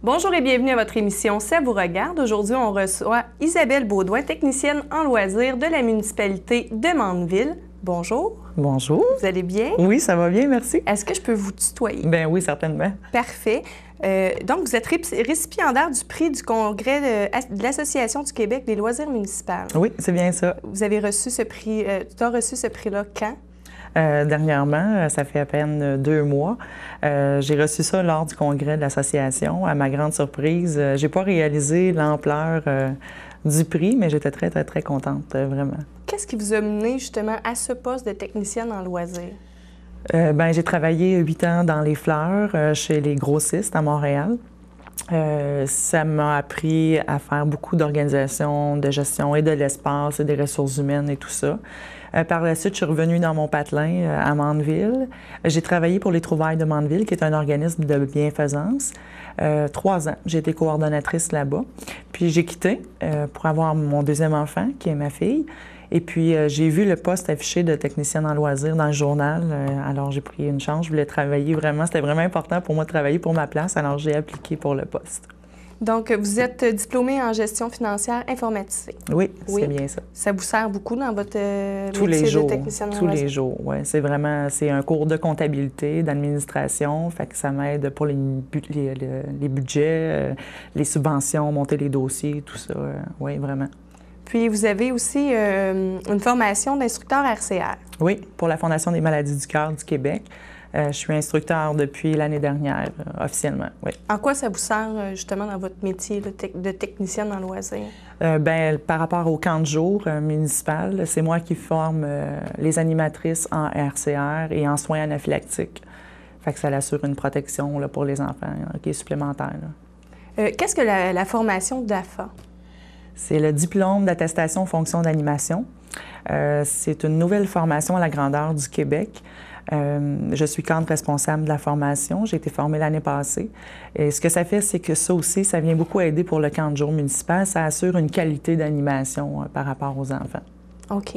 Bonjour et bienvenue à votre émission Ça vous regarde. Aujourd'hui, on reçoit Isabelle Baudouin, technicienne en loisirs de la municipalité de Mandeville. Bonjour. Bonjour. Vous allez bien? Oui, ça va bien, merci. Est-ce que je peux vous tutoyer? Ben oui, certainement. Parfait. Donc, vous êtes récipiendaire du prix du Congrès de l'Association du Québec des loisirs municipaux. Oui, c'est bien ça. Vous avez reçu ce prix, tu as reçu ce prix-là quand? Dernièrement, ça fait à peine 2 mois. J'ai reçu ça lors du congrès de l'association. À ma grande surprise, j'ai pas réalisé l'ampleur du prix, mais j'étais très, très, très contente, vraiment. Qu'est-ce qui vous a mené justement à ce poste de technicienne en loisirs? J'ai travaillé 8 ans dans les fleurs chez les grossistes à Montréal. Ça m'a appris à faire beaucoup d'organisation, de gestion et de l'espace et des ressources humaines et tout ça. Par la suite, je suis revenue dans mon patelin à Mandeville. J'ai travaillé pour les Trouvailles de Mandeville, qui est un organisme de bienfaisance. 3 ans, j'ai été coordonnatrice là-bas. Puis j'ai quitté pour avoir mon deuxième enfant, qui est ma fille. Et puis, j'ai vu le poste affiché de technicienne en loisirs dans le journal. Alors, j'ai pris une chance. Je voulais travailler vraiment. C'était vraiment important pour moi de travailler pour ma place. Alors, j'ai appliqué pour le poste. Donc, vous êtes diplômée en gestion financière informatisée. Oui, c'est bien ça. Ça vous sert beaucoup dans votre tous les métier jours, de technicienne en tous loisirs? les jours, oui. C'est un cours de comptabilité, d'administration. Fait que ça m'aide pour les budgets, les subventions, monter les dossiers, tout ça. Oui, vraiment. Puis, vous avez aussi une formation d'instructeur RCR. Oui, pour la Fondation des maladies du cœur du Québec. Je suis instructeur depuis l'année dernière, officiellement, oui. En quoi ça vous sert, justement, dans votre métier de technicienne en loisirs? Par rapport au camp de jour municipal, c'est moi qui forme les animatrices en RCR et en soins anaphylactiques. Fait que ça assure une protection là, pour les enfants qui est supplémentaire. Qu'est-ce que la formation d'AFA? C'est le diplôme d'attestation fonction d'animation. C'est une nouvelle formation à la grandeur du Québec. Je suis cadre responsable de la formation. J'ai été formée l'année passée. Et ce que ça fait, c'est que ça aussi, ça vient beaucoup aider pour le camp de jour municipal. Ça assure une qualité d'animation par rapport aux enfants. OK.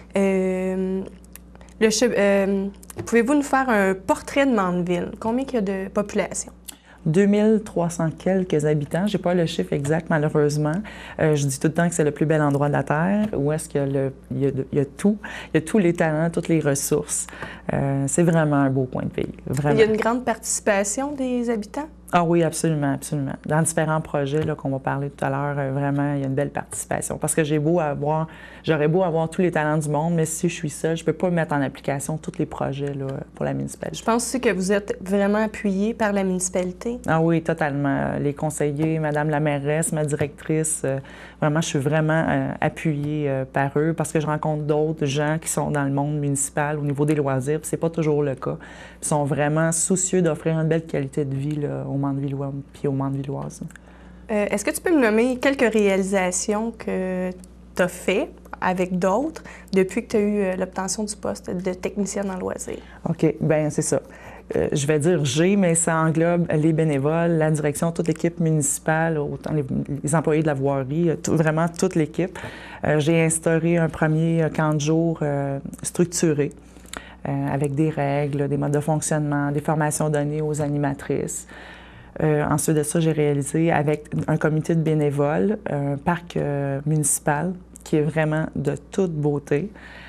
Pouvez-vous nous faire un portrait de Mandeville? Combien il y a de population? 2300 quelques habitants. J'ai pas le chiffre exact, malheureusement. Je dis tout le temps que c'est le plus bel endroit de la Terre, où est-ce qu'il y a tout. Il y a tous les talents, toutes les ressources. C'est vraiment un beau coin de pays, vraiment. Il y a une grande participation des habitants? Ah oui, absolument, absolument. Dans différents projets qu'on va parler tout à l'heure, vraiment, il y a une belle participation. Parce que j'aurais beau avoir tous les talents du monde, mais si je suis seule, je ne peux pas mettre en application tous les projets là, pour la municipalité. Je pense aussi que vous êtes vraiment appuyé par la municipalité. Ah oui, totalement. Les conseillers, Madame la mairesse, ma directrice, vraiment, je suis vraiment appuyée par eux parce que je rencontre d'autres gens qui sont dans le monde municipal au niveau des loisirs, puis c'est pas toujours le cas. Ils sont vraiment soucieux d'offrir une belle qualité de vie là, aux Mandevillois puis aux Mandevilloises. Est-ce que tu peux me nommer quelques réalisations que tu as faites avec d'autres depuis que tu as eu l'obtention du poste de technicienne en loisirs? OK, bien, c'est ça. Je vais dire mais ça englobe les bénévoles, la direction, toute l'équipe municipale, autant les employés de la voirie, vraiment toute l'équipe. J'ai instauré un premier camp de jour structuré avec des règles, des modes de fonctionnement, des formations données aux animatrices. Ensuite de ça, j'ai réalisé avec un comité de bénévoles un parc municipal qui est vraiment de toute beauté.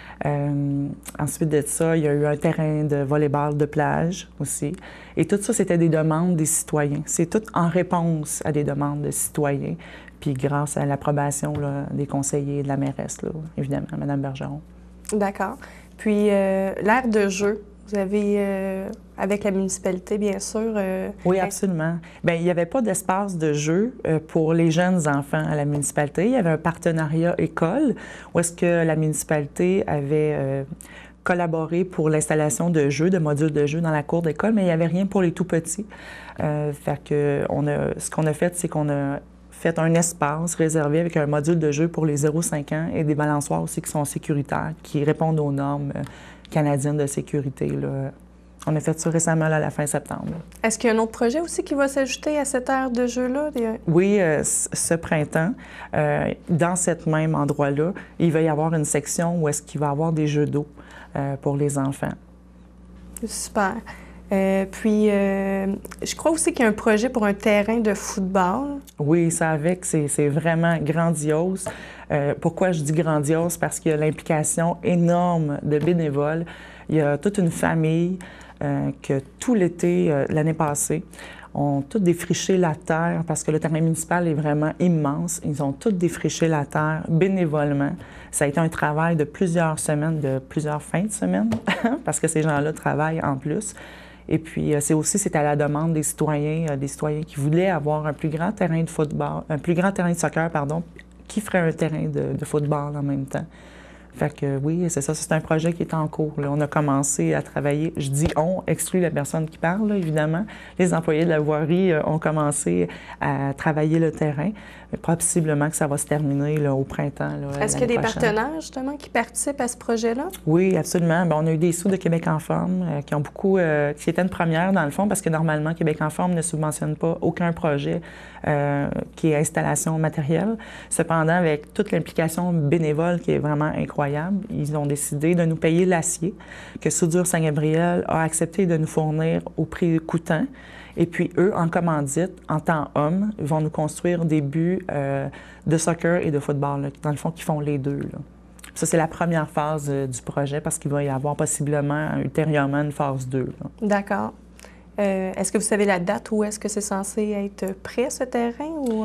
Ensuite de ça, il y a eu un terrain de volley-ball de plage aussi. Et tout ça, c'était des demandes des citoyens. C'est tout en réponse à des demandes de citoyens, puis grâce à l'approbation des conseillers et de la mairesse, là, évidemment, Mme Bergeron. D'accord. Puis, l'aire de jeu, vous avez, avec la municipalité, bien sûr... Oui, absolument. Bien, il n'y avait pas d'espace de jeu pour les jeunes enfants à la municipalité. Il y avait un partenariat école où est-ce que la municipalité avait collaboré pour l'installation de jeux, de modules de jeux dans la cour d'école, mais il n'y avait rien pour les tout-petits. Fait que ce qu'on a fait, c'est qu'on a fait un espace réservé avec un module de jeu pour les 0-5 ans et des balançoires aussi qui sont sécuritaires, qui répondent aux normes canadiennes de sécurité, là. On a fait ça récemment, là, à la fin septembre. Est-ce qu'il y a un autre projet aussi qui va s'ajouter à cette aire de jeu-là? Oui, ce printemps, dans cet même endroit-là, il va y avoir une section où est-ce qu'il va y avoir des jeux d'eau pour les enfants. Super. Je crois aussi qu'il y a un projet pour un terrain de football. Oui, ça avec, c'est vraiment grandiose. Pourquoi je dis grandiose? Parce qu'il y a l'implication énorme de bénévoles. Il y a toute une famille que tout l'été, l'année passée, ont tous défriché la terre parce que le terrain municipal est vraiment immense. Ils ont tous défriché la terre bénévolement. Ça a été un travail de plusieurs semaines, de plusieurs fins de semaine, parce que ces gens-là travaillent en plus. Et puis, c'est à la demande des citoyens qui voulaient avoir un plus grand terrain de football, un plus grand terrain de soccer, pardon, qui ferait un terrain de football en même temps. Fait que oui, c'est ça, c'est un projet qui est en cours. Là. On a commencé à travailler, je dis on, exclut la personne qui parle, là, évidemment. Les employés de la voirie ont commencé à travailler le terrain. Possiblement que ça va se terminer là, au printemps. Est-ce qu'il y a des partenaires, justement, qui participent à ce projet-là? Oui, absolument. Bien, on a eu des sous de Québec en forme qui ont beaucoup... qui étaient une première, dans le fond, parce que normalement, Québec en forme ne subventionne pas aucun projet qui est installation matérielle. Cependant, avec toute l'implication bénévole qui est vraiment incroyable, ils ont décidé de nous payer l'acier que Soudure Saint-Gabriel a accepté de nous fournir au prix coûtant. Et puis, eux, en commandite, en temps homme, vont nous construire des buts de soccer et de football, là, dans le fond, qui font les deux. Là. Ça, c'est la première phase du projet parce qu'il va y avoir possiblement, ultérieurement, une phase 2. D'accord. Est-ce que vous savez la date où est-ce que c'est censé être prêt, ce terrain? Ou,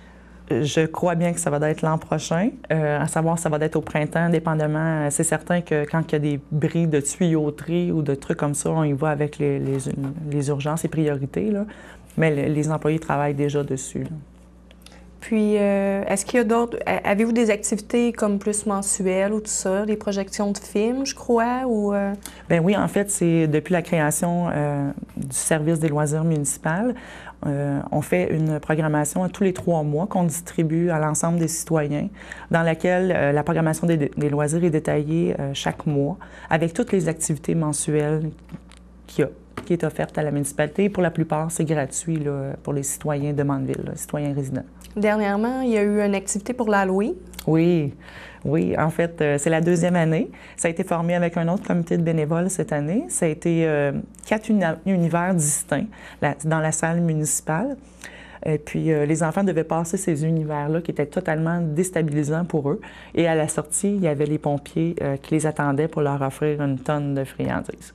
Je crois bien que ça va être l'an prochain. À savoir, ça va être au printemps, dépendamment. C'est certain que quand il y a des bris de tuyauterie ou de trucs comme ça, on y va avec les urgences et priorités. Là. Mais les employés travaillent déjà dessus. Là. Puis, est-ce qu'il y a d'autres... Avez-vous des activités comme plus mensuelles ou tout ça, des projections de films, je crois, ou... Bien oui, en fait, c'est depuis la création du service des loisirs municipal, on fait une programmation tous les 3 mois qu'on distribue à l'ensemble des citoyens, dans laquelle la programmation des loisirs est détaillée chaque mois, avec toutes les activités mensuelles qu'il y a, qui est offerte à la municipalité. Pour la plupart, c'est gratuit là, pour les citoyens de Mandeville, les citoyens résidents. Dernièrement, il y a eu une activité pour l'Halloween. Oui, oui. En fait, c'est la 2e année. Ça a été formé avec un autre comité de bénévoles cette année. Ça a été 4 univers distincts dans la salle municipale. Et puis, les enfants devaient passer ces univers-là qui étaient totalement déstabilisants pour eux. Et à la sortie, il y avait les pompiers qui les attendaient pour leur offrir une tonne de friandises.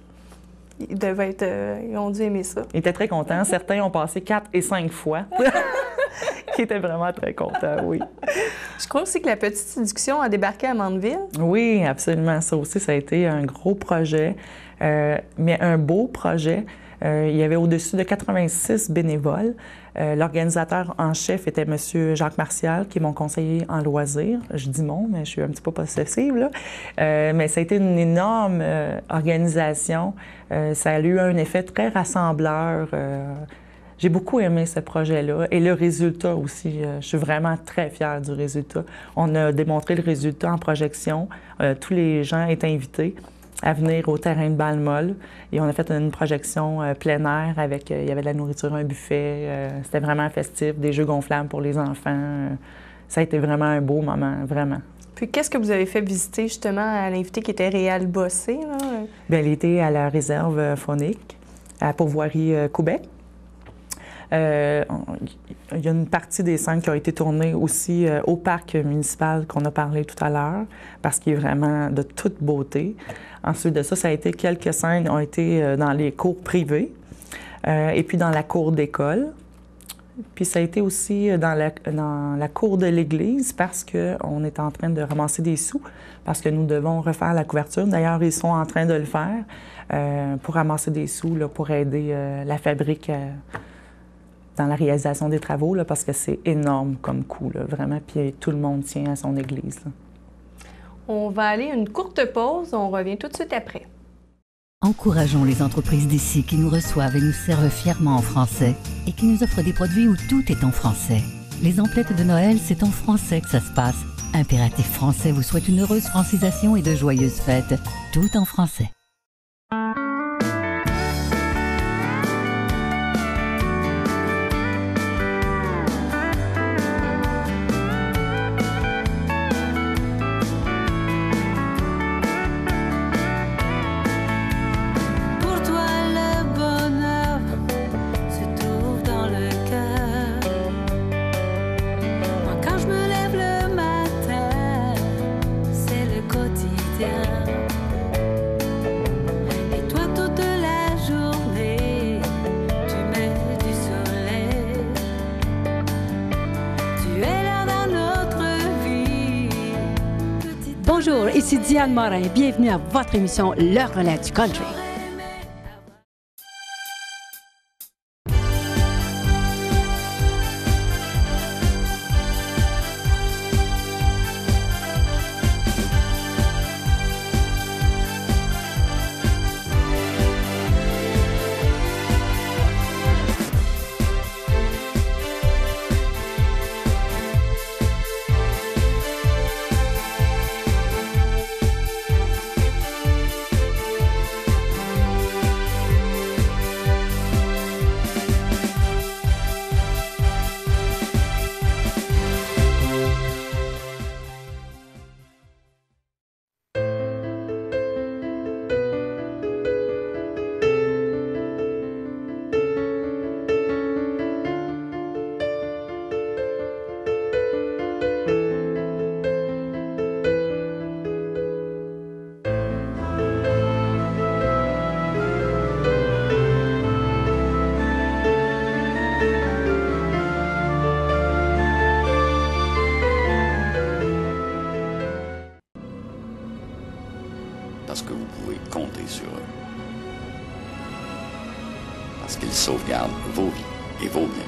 Ils ont dû aimer ça. Ils étaient très contents. Certains ont passé 4 et 5 fois. Qui étaient vraiment très contents, oui. Je crois aussi que la petite séduction a débarqué à Mandeville. Oui, absolument. Ça aussi, ça a été un gros projet, mais un beau projet. Il y avait au-dessus de 86 bénévoles. L'organisateur en chef était M. Jacques Martial, qui est mon conseiller en loisirs. Je dis mon, mais je suis un petit peu possessive, là. Mais ça a été une énorme organisation. Ça a eu un effet très rassembleur. J'ai beaucoup aimé ce projet-là et le résultat aussi. Je suis vraiment très fière du résultat. On a démontré le résultat en projection. Tous les gens étaient invités à venir au terrain de Balmol et on a fait une projection plein air avec, il y avait de la nourriture, un buffet. C'était vraiment festif, des jeux gonflables pour les enfants. Ça a été vraiment un beau moment, vraiment. Puis qu'est-ce que vous avez fait visiter justement à l'invité qui était Réal Bossé? Là? Bien, elle était à la réserve faunique, à Pourvoirie Québec. Il y a une partie des scènes qui ont été tournées aussi au parc municipal qu'on a parlé tout à l'heure, parce qu'il est vraiment de toute beauté. Ensuite de ça, ça a été quelques scènes ont été dans les cours privés et puis dans la cour d'école. Puis ça a été aussi dans la cour de l'église parce qu'on est en train de ramasser des sous, parce que nous devons refaire la couverture. D'ailleurs, ils sont en train de le faire pour ramasser des sous, là, pour aider la fabrique dans la réalisation des travaux, là, parce que c'est énorme comme coût, là, vraiment. Puis tout le monde tient à son église. Là. On va aller à une courte pause. On revient tout de suite après. Encourageons les entreprises d'ici qui nous reçoivent et nous servent fièrement en français et qui nous offrent des produits où tout est en français. Les emplettes de Noël, c'est en français que ça se passe. Impératif Français vous souhaite une heureuse francisation et de joyeuses fêtes, tout en français. Pour toi le bonheur Bonjour, ici Diane Morin. Bienvenue à votre émission Le Relais du Country. Parce que vous pouvez compter sur eux. Parce qu'ils sauvegardent vos vies et vos biens.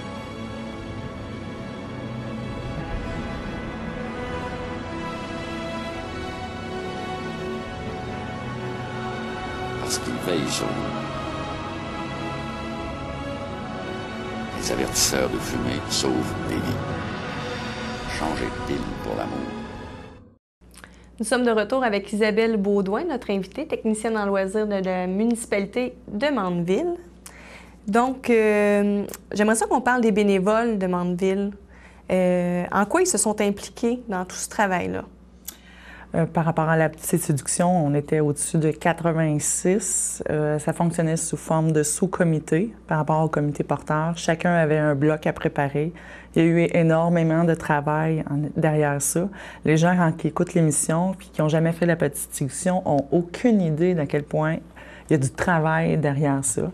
Parce qu'ils veillent sur vous. Les avertisseurs de fumée sauvent des vies. Changez de pile pour l'amour. Nous sommes de retour avec Isabelle Baudouin, notre invitée, technicienne en loisirs de la municipalité de Mandeville. Donc, j'aimerais ça qu'on parle des bénévoles de Mandeville. En quoi ils se sont impliqués dans tout ce travail-là? Par rapport à la petite séduction, on était au-dessus de 86. Ça fonctionnait sous forme de sous-comité par rapport au comité porteur. Chacun avait un bloc à préparer. Il y a eu énormément de travail derrière ça. Les gens, quand ils écoutent l'émission puis qui n'ont jamais fait la petite séduction, n'ont aucune idée d'à quel point il y a du travail derrière ça.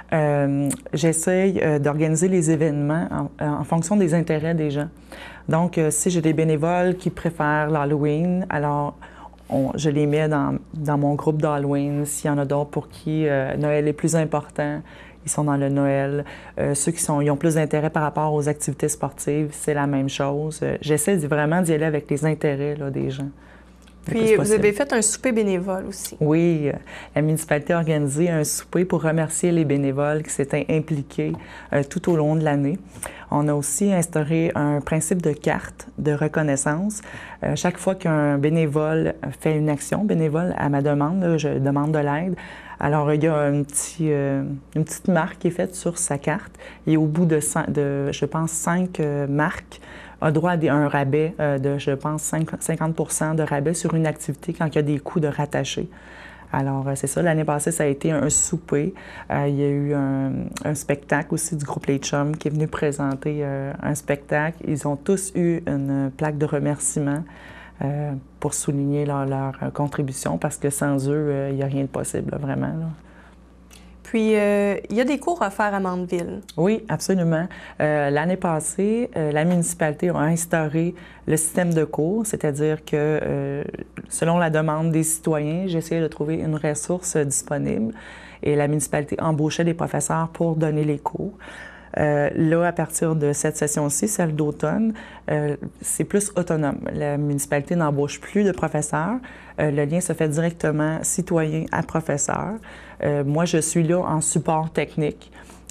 J'essaye d'organiser les événements en fonction des intérêts des gens. Donc, si j'ai des bénévoles qui préfèrent l'Halloween, alors je les mets dans mon groupe d'Halloween. S'il y en a d'autres pour qui Noël est plus important, ils sont dans le Noël. Ceux qui ils ont plus d'intérêt par rapport aux activités sportives, c'est la même chose. J'essaie vraiment d'y aller avec les intérêts là, des gens. Puis, vous avez fait un souper bénévole aussi. Oui, la municipalité a organisé un souper pour remercier les bénévoles qui s'étaient impliqués tout au long de l'année. On a aussi instauré un principe de carte de reconnaissance. Chaque fois qu'un bénévole fait une action bénévole à ma demande, je demande de l'aide. Alors, il y a une petite marque qui est faite sur sa carte. Et au bout de je pense, 5 marques, a droit à un rabais de, je pense, 50 de rabais sur une activité quand il y a des coûts de rattaché. Alors, c'est ça. L'année passée, ça a été un souper. Il y a eu un spectacle aussi du groupe Les Chums qui est venu présenter un spectacle. Ils ont tous eu une plaque de remerciement pour souligner leur contribution parce que sans eux, il n'y a rien de possible, là, vraiment. Là. Puis, il y a des cours offerts à Mandeville. Oui, absolument. L'année passée, la municipalité a instauré le système de cours, c'est-à-dire que selon la demande des citoyens, j'essayais de trouver une ressource disponible et la municipalité embauchait des professeurs pour donner les cours. Là, à partir de cette session-ci, celle d'automne, c'est plus autonome. La municipalité n'embauche plus de professeurs. Le lien se fait directement citoyen à professeur. Moi, je suis là en support technique.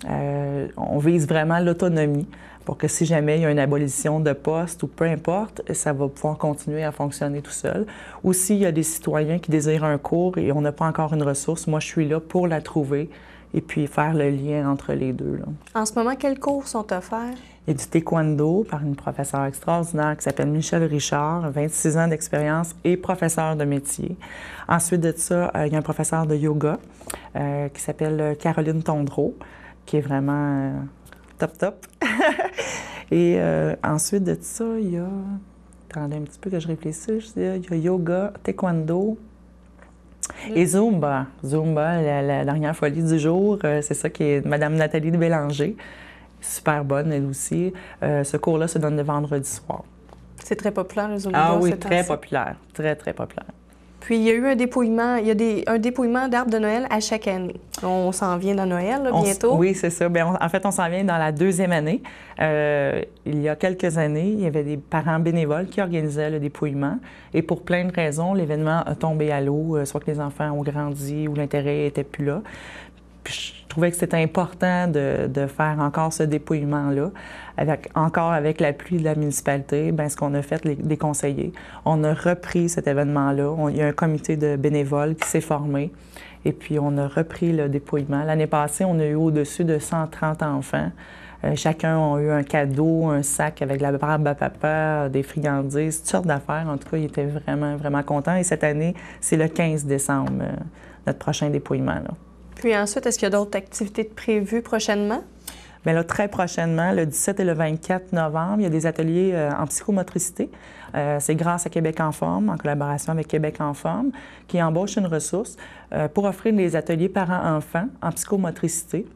On vise vraiment l'autonomie pour que si jamais il y a une abolition de poste ou peu importe, ça va pouvoir continuer à fonctionner tout seul. Ou s'il y a des citoyens qui désirent un cours et on n'a pas encore une ressource, moi, je suis là pour la trouver et puis faire le lien entre les deux. Là. En ce moment, quels cours sont offerts? Il y a du taekwondo par une professeure extraordinaire qui s'appelle Michel Richard, 26 ans d'expérience et professeur de métier. Ensuite de ça, il y a un professeur de yoga qui s'appelle Caroline Tondreau, qui est vraiment top. Et ensuite de ça, il y a... Attendez un petit peu que je réfléchisse. Il y a yoga, taekwondo et Zumba. Zumba, la dernière folie du jour, c'est ça qui est Madame Nathalie Bélanger. Super bonne, elle aussi. Ce cours-là se donne le vendredi soir. C'est très populaire, les Omégas. Ah oui, très populaire. Très, très populaire. Puis, il y a eu un dépouillement, un dépouillement d'arbres de Noël à chaque année. On s'en vient dans Noël, là, bientôt. Oui, c'est ça. Bien, en fait, on s'en vient dans la 2e année. Il y a quelques années, il y avait des parents bénévoles qui organisaient le dépouillement. Et pour plein de raisons, l'événement a tombé à l'eau, soit que les enfants ont grandi ou l'intérêt n'était plus là. Puis, je trouvais que c'était important de faire encore ce dépouillement-là. Avec l'appui de la municipalité, bien, ce qu'on a fait, les conseillers, on a repris cet événement-là. Il y a un comité de bénévoles qui s'est formé et puis on a repris le dépouillement. L'année passée, on a eu au-dessus de 130 enfants. Chacun a eu un cadeau, un sac avec la barbe à papa, des friandises, toutes sortes d'affaires. En tout cas, ils étaient vraiment, vraiment contents. Et cette année, c'est le 15 décembre, notre prochain dépouillement, là. Puis ensuite, est-ce qu'il y a d'autres activités prévues prochainement? Bien là, très prochainement, le 17 et le 24 novembre, il y a des ateliers en psychomotricité. C'est grâce à Québec en forme, en collaboration avec Québec en forme, qui embauche une ressource pour offrir des ateliers parents-enfants en psychomotricité.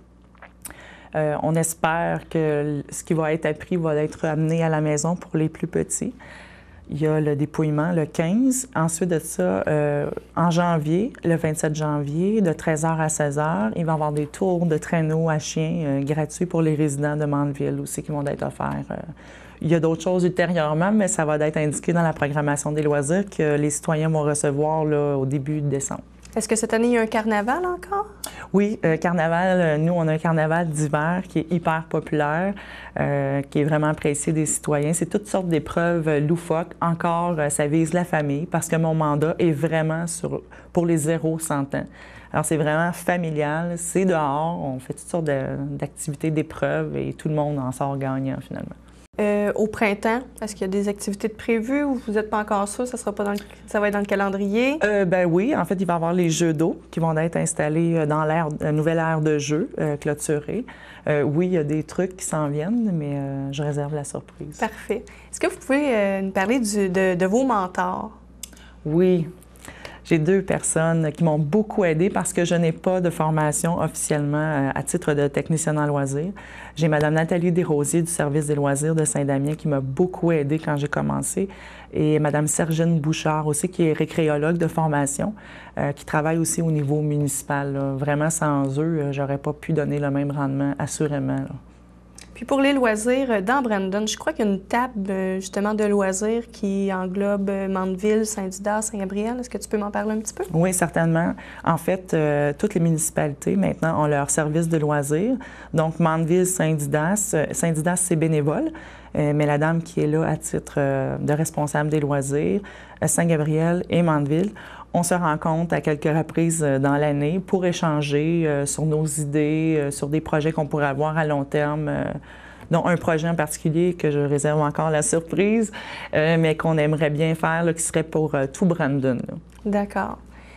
On espère que ce qui va être appris va être amené à la maison pour les plus petits. Il y a le dépouillement le 15. Ensuite de ça, en janvier, le 27 janvier, de 13h à 16h, il va y avoir des tours de traîneau à chiens gratuits pour les résidents de Mandeville aussi qui vont être offerts. Il y a d'autres choses ultérieurement, mais ça va être indiqué dans la programmation des loisirs que les citoyens vont recevoir là, au début de décembre. Est-ce que cette année, il y a un carnaval encore? Oui, carnaval, nous, on a un carnaval d'hiver qui est hyper populaire, qui est vraiment apprécié des citoyens. C'est toutes sortes d'épreuves loufoques. Encore, ça vise la famille parce que mon mandat est vraiment pour les 0-100 ans. Alors, c'est vraiment familial, c'est dehors, on fait toutes sortes d'activités, d'épreuves et tout le monde en sort gagnant finalement. Au printemps, est-ce qu'il y a des activités de prévues ou vous n'êtes pas encore sûr? Ça va être dans le calendrier? Ben oui, en fait, il va y avoir les jeux d'eau qui vont être installés dans la nouvelle aire de jeu clôturée. Oui, il y a des trucs qui s'en viennent, mais je réserve la surprise. Parfait. Est-ce que vous pouvez nous parler de vos mentors? Oui. J'ai 2 personnes qui m'ont beaucoup aidée parce que je n'ai pas de formation officiellement à titre de technicienne en loisirs. J'ai Mme Nathalie Desrosiers du service des loisirs de Saint-Damien qui m'a beaucoup aidée quand j'ai commencé et Mme Sergine Bouchard aussi qui est récréologue de formation qui travaille aussi au niveau municipal. Là. Vraiment, sans eux, j'aurais pas pu donner le même rendement, assurément. Là. Puis pour les loisirs, dans Brandon, je crois qu'il y a une table justement de loisirs qui englobe Mandeville, Saint-Didas, Saint-Gabriel. Est-ce que tu peux m'en parler un petit peu? Oui, certainement. En fait, toutes les municipalités maintenant ont leur service de loisirs. Donc, Mandeville, Saint-Didas, c'est bénévole, mais la dame qui est là à titre de responsable des loisirs, Saint-Gabriel et Mandeville, on se rencontre à quelques reprises dans l'année pour échanger sur nos idées, sur des projets qu'on pourrait avoir à long terme, dont un projet en particulier que je réserve encore la surprise, mais qu'on aimerait bien faire, là, qui serait pour tout Brandon. D'accord.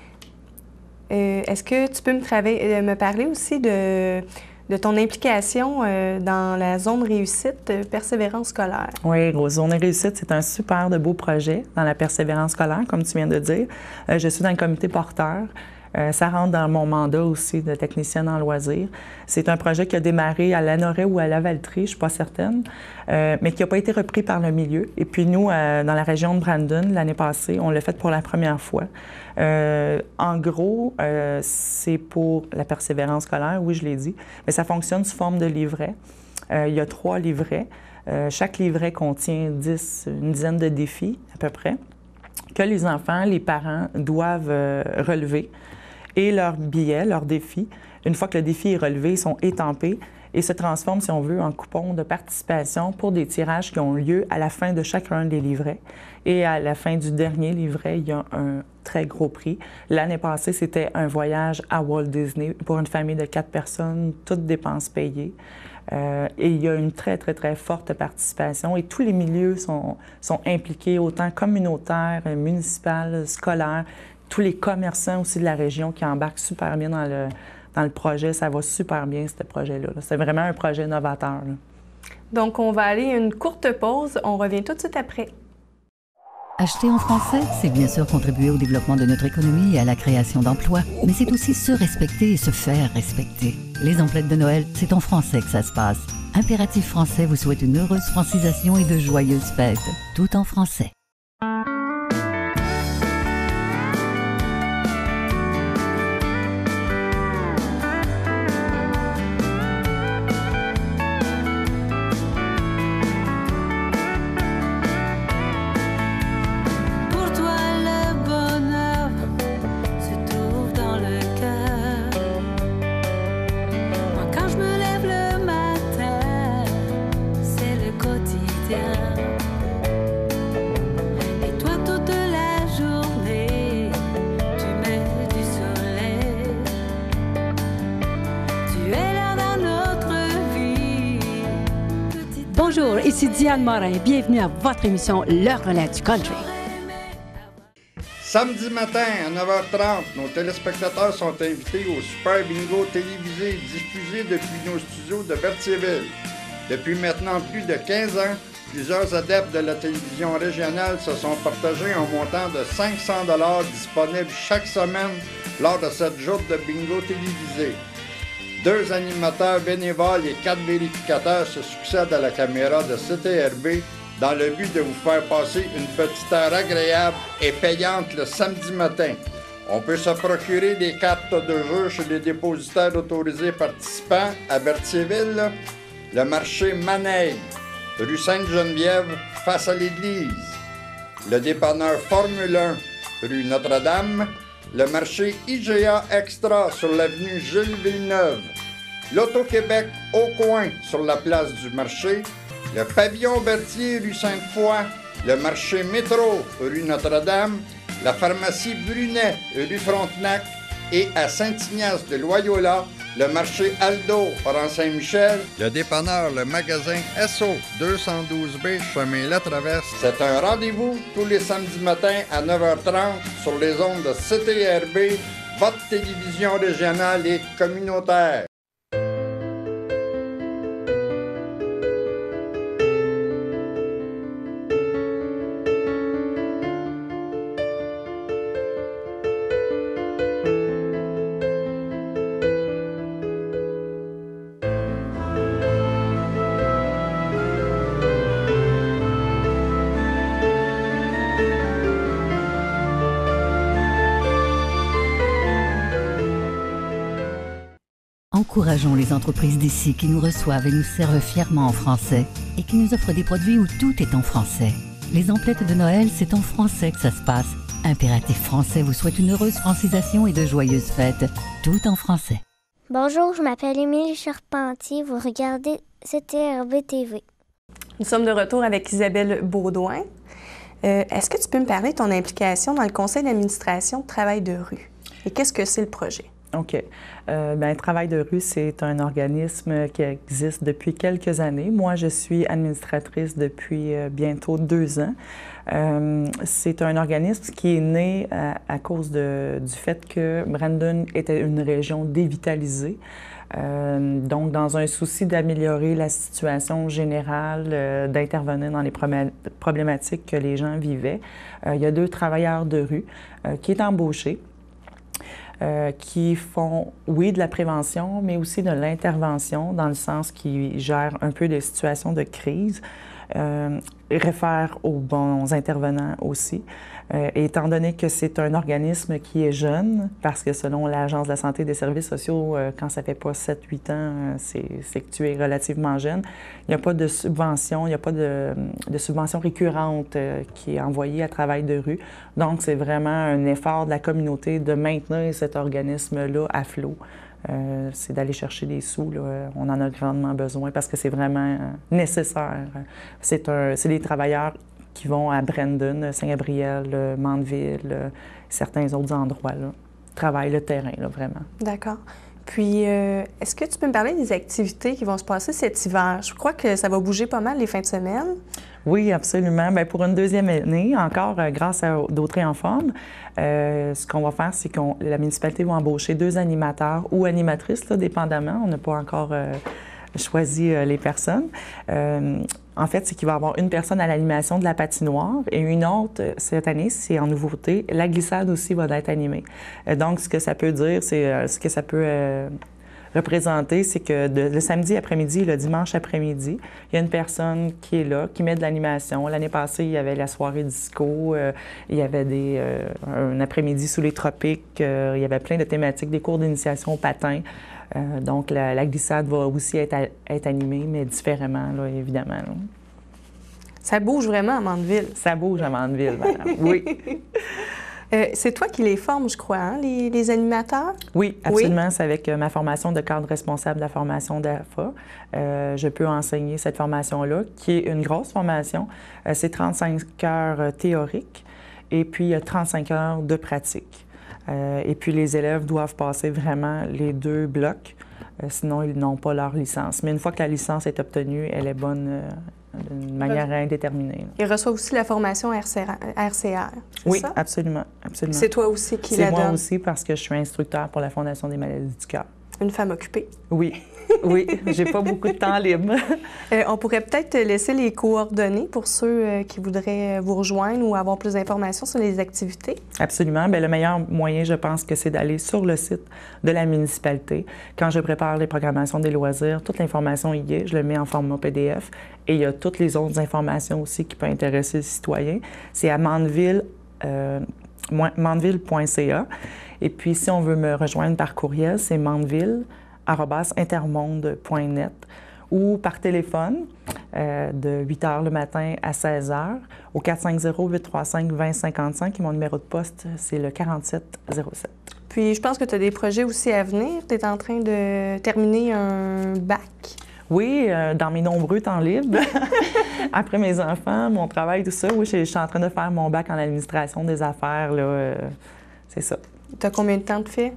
Est-ce que tu peux me parler aussi de ton implication dans la zone réussite persévérance scolaire? Oui, zone réussite, c'est un super de beau projet dans la persévérance scolaire, comme tu viens de dire. Je suis dans le comité porteur. Ça rentre dans mon mandat aussi de technicienne en loisirs. C'est un projet qui a démarré à Lanoraie ou à Lavaltrie, je ne suis pas certaine, mais qui n'a pas été repris par le milieu. Et puis nous, dans la région de Brandon, l'année passée, on l'a fait pour la première fois. En gros, c'est pour la persévérance scolaire, oui, je l'ai dit, mais ça fonctionne sous forme de livret. Il y a 3 livrets. Chaque livret contient une dizaine de défis, à peu près, que les enfants, les parents doivent relever. Et leurs billets, leurs défis, une fois que le défi est relevé, ils sont étampés et se transforment, si on veut, en coupons de participation pour des tirages qui ont lieu à la fin de chacun des livrets. Et à la fin du dernier livret, il y a un très gros prix. L'année passée, c'était un voyage à Walt Disney pour une famille de 4 personnes, toutes dépenses payées. Et il y a une très, très, très forte participation et tous les milieux sont impliqués, autant communautaires, municipaux, scolaires, tous les commerçants aussi de la région qui embarquent super bien dans le projet. Ça va super bien, ce projet-là. C'est vraiment un projet novateur. Là. Donc, on va aller à une courte pause. On revient tout de suite après. Acheter en français, c'est bien sûr contribuer au développement de notre économie et à la création d'emplois, mais c'est aussi se respecter et se faire respecter. Les emplettes de Noël, c'est en français que ça se passe. Impératif Français vous souhaite une heureuse francisation et de joyeuses fêtes, tout en français. Bonjour, ici Diane Morin. Bienvenue à votre émission Le Relais du Country. Samedi matin à 9h30, nos téléspectateurs sont invités au Super Bingo télévisé diffusé depuis nos studios de Berthierville. Depuis maintenant plus de 15 ans, plusieurs adeptes de la télévision régionale se sont partagés un montant de 500 $ disponible chaque semaine lors de cette journée de bingo télévisé. 2 animateurs bénévoles et 4 vérificateurs se succèdent à la caméra de CTRB dans le but de vous faire passer une petite heure agréable et payante le samedi matin. On peut se procurer des cartes de jeu chez les dépositaires autorisés participants à Berthierville, le marché Maneille, rue Sainte-Geneviève, face à l'église, le dépanneur Formule 1, rue Notre-Dame, le marché IGA Extra sur l'avenue Jules Villeneuve, l'Auto-Québec au coin sur la place du marché, le pavillon Berthier rue Sainte-Foy, le marché Métro rue Notre-Dame, la pharmacie Brunet rue Frontenac et à Saint-Ignace de Loyola, le marché Aldo rue Saint-Michel, le dépanneur, le magasin SO 212B chemin La Traverse. C'est un rendez-vous tous les samedis matins à 9h30 sur les ondes de CTRB, votre télévision régionale et communautaire. Encourageons les entreprises d'ici qui nous reçoivent et nous servent fièrement en français et qui nous offrent des produits où tout est en français. Les emplettes de Noël, c'est en français que ça se passe. Impératif Français vous souhaite une heureuse francisation et de joyeuses fêtes, tout en français. Bonjour, je m'appelle Émilie Charpentier. Vous regardez CTRB TV. Nous sommes de retour avec Isabelle Baudouin. Est-ce que tu peux me parler de ton implication dans le conseil d'administration de Travail de rue? Et qu'est-ce que c'est le projet? OK. Travail de rue, c'est un organisme qui existe depuis quelques années. Moi, je suis administratrice depuis bientôt 2 ans. C'est un organisme qui est né à cause du fait que Brandon était une région dévitalisée. Donc, dans un souci d'améliorer la situation générale, d'intervenir dans les problématiques que les gens vivaient, il y a 2 travailleurs de rue qui est embauchés. Qui font, oui, de la prévention, mais aussi de l'intervention, dans le sens qu'ils gèrent un peu des situations de crise, réfèrent aux bons intervenants aussi. Étant donné que c'est un organisme qui est jeune, parce que selon l'Agence de la santé et des services sociaux, quand ça fait pas 7-8 ans, c'est que tu es relativement jeune. Il n'y a pas de subvention, il n'y a pas de subvention récurrente qui est envoyée à Travail de rue. Donc, c'est vraiment un effort de la communauté de maintenir cet organisme-là à flot. C'est d'aller chercher des sous, là. On en a grandement besoin parce que c'est vraiment nécessaire. C'est des travailleurs qui vont à Brandon, Saint-Gabriel, Mandeville, certains autres endroits, là. Travaillent le terrain, là, vraiment. D'accord. Puis, est-ce que tu peux me parler des activités qui vont se passer cet hiver? Je crois que ça va bouger pas mal les fins de semaine. Oui, absolument. Bien, pour une 2e année, encore grâce à D'autré en forme, ce qu'on va faire, c'est que la municipalité va embaucher 2 animateurs ou animatrices, là, dépendamment. On n'a pas encore choisi les personnes. En fait, c'est qu'il va y avoir une personne à l'animation de la patinoire et une autre, cette année, c'est en nouveauté, la glissade aussi va être animée. Donc, ce que ça peut dire, c'est ce que ça peut représenter, c'est que le samedi après-midi et le dimanche après-midi, il y a une personne qui est là, qui met de l'animation. L'année passée, il y avait la soirée disco, il y avait un après-midi sous les tropiques, il y avait plein de thématiques, des cours d'initiation au patin. Donc, la glissade va aussi être animée, mais différemment, là, évidemment. Là. Ça bouge vraiment à Mandeville. Ça bouge à Mandeville, madame. Oui. C'est toi qui les formes, je crois, hein, les animateurs? Oui, absolument. Oui. C'est avec ma formation de cadre responsable de la formation d'AFA. Je peux enseigner cette formation-là, qui est une grosse formation. C'est 35 heures théoriques et puis 35 heures de pratique. Et puis les élèves doivent passer vraiment les 2 blocs, sinon ils n'ont pas leur licence. Mais une fois que la licence est obtenue, elle est bonne d'une manière indéterminée. Ils reçoivent aussi la formation RCR, oui, ça? Absolument, absolument. C'est toi aussi qui la donne? C'est moi aussi parce que je suis instructeur pour la Fondation des maladies du cœur. Une femme occupée. Oui. Oui, j'ai pas beaucoup de temps libre. On pourrait peut-être laisser les coordonnées pour ceux qui voudraient vous rejoindre ou avoir plus d'informations sur les activités. Absolument. Bien, le meilleur moyen, je pense que c'est d'aller sur le site de la municipalité. Quand je prépare les programmations des loisirs, toute l'information y est. Je le mets en format PDF. Et il y a toutes les autres informations aussi qui peuvent intéresser le citoyen. C'est à mandeville.ca. Et puis, si on veut me rejoindre par courriel, c'est mandeville@intermonde.net ou par téléphone de 8 h le matin à 16 h au 450-835-2055. Et mon numéro de poste, c'est le 4707. Puis, je pense que tu as des projets aussi à venir. Tu es en train de terminer un bac. Oui, dans mes nombreux temps libres. Après mes enfants, mon travail, tout ça, oui, je suis en train de faire mon bac en administration des affaires, là, c'est ça. Tu as combien de temps de fait?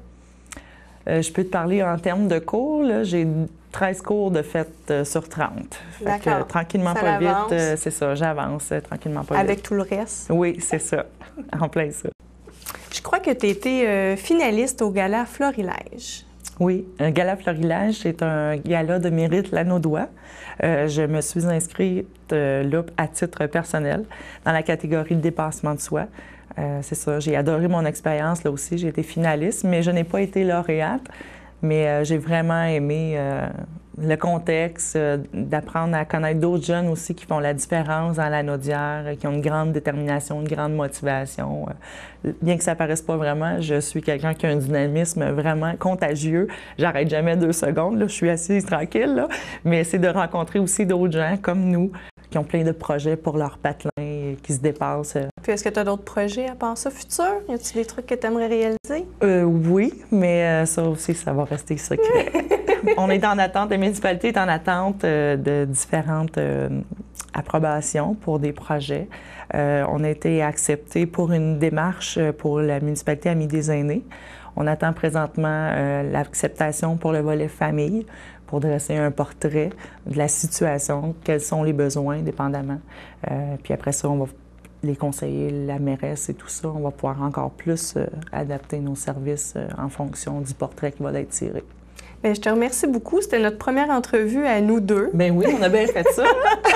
Je peux te parler en termes de cours. J'ai 13 cours de fait sur 30. D'accord. Tranquillement, ça pas avance. vite, c'est ça, j'avance tranquillement, pas vite. Avec tout le reste? Oui, c'est ça, en plein ça. Je crois que tu as été finaliste au gala Florilège. Oui, un gala Florilège, c'est un gala de mérite lanaudois. Je me suis inscrite là à titre personnel dans la catégorie de dépassement de soi. C'est ça, j'ai adoré mon expérience là aussi. J'ai été finaliste, mais je n'ai pas été lauréate. Mais j'ai vraiment aimé le contexte, d'apprendre à connaître d'autres jeunes aussi qui font la différence dans la Naudière, qui ont une grande détermination, une grande motivation. Bien que ça ne paraisse pas vraiment, je suis quelqu'un qui a un dynamisme vraiment contagieux. J'arrête jamais 2 secondes, là, je suis assise tranquille, là. Mais c'est de rencontrer aussi d'autres gens comme nous qui ont plein de projets pour leur patelin et qui se dépassent. Puis est-ce que tu as d'autres projets à part ça futurs? Y a-t-il des trucs que tu aimerais réaliser? Oui, mais ça aussi, ça va rester secret. On est en attente, la municipalité est en attente de différentes approbations pour des projets. On a été accepté pour une démarche pour la municipalité Amis des aînés. On attend présentement l'acceptation pour le volet famille, pour dresser un portrait de la situation, quels sont les besoins, dépendamment. Puis après ça, on va les conseillers, la mairesse et tout ça, on va pouvoir encore plus adapter nos services en fonction du portrait qui va être tiré. Bien, je te remercie beaucoup. C'était notre première entrevue à nous deux. Bien oui, on a bien fait ça.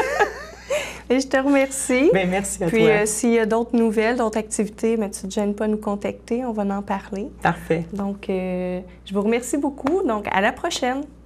Et je te remercie. Bien, merci à toi. Puis s'il y a d'autres nouvelles, d'autres activités, bien, tu ne te gênes pas à nous contacter. On va en parler. Parfait. Donc, je vous remercie beaucoup. Donc, à la prochaine.